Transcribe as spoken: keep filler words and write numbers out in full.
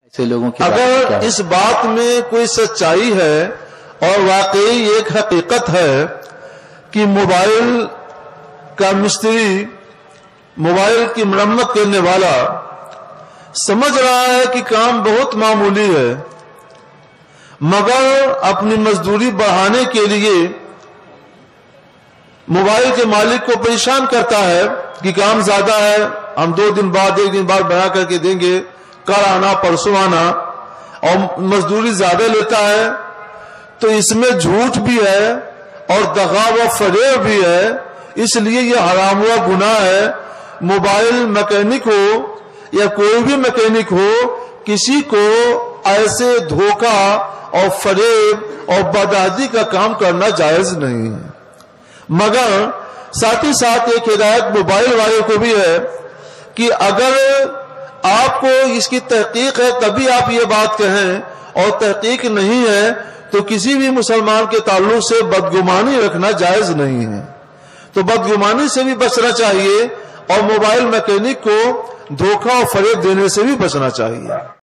ایسے لوگوں کی اگر اس بات میں کوئی سچائی ہے اور واقعی ایک حقیقت ہے کہ موبائل کا مستری، موبائل کی مرمت کرنے والا سمجھ رہا ہے کہ کام بہت معمولی ہے، مگر اپنی مزدوری بڑھانے کے لیے موبائل کے مالک کو پریشان کرتا ہے کہ کام زیادہ ہے، ہم دو دن بعد ایک دن بعد بنا کر کے دیں گے، کل آنا پرسوں آنا، اور مزدوری زیادہ لیتا ہے، تو اس میں جھوٹ بھی ہے اور دغا و فریب بھی ہے، اس لیے یہ حرام ہوا گناہ ہے۔ موبائل مکینک ہو یا کوئی بھی مکینک ہو، کسی کو ایسے دھوکہ اور فریب اور بدعہدی کا کام کرنا جائز نہیں ہے، مگر ساتھ ہی ساتھ ایک ہدایت موبائل والے کو بھی ہے کہ اگر آپ کو اس کی تحقیق ہے تبھی آپ یہ بات کہیں، اور تحقیق نہیں ہے تو کسی بھی مسلمان کے تعلق سے بدگمانی رکھنا جائز نہیں ہے۔ تو بدگمانی سے بھی بچنا چاہیے اور موبائل میکینک کو دھوکہ اور فریب دینے سے بھی بچنا چاہیے۔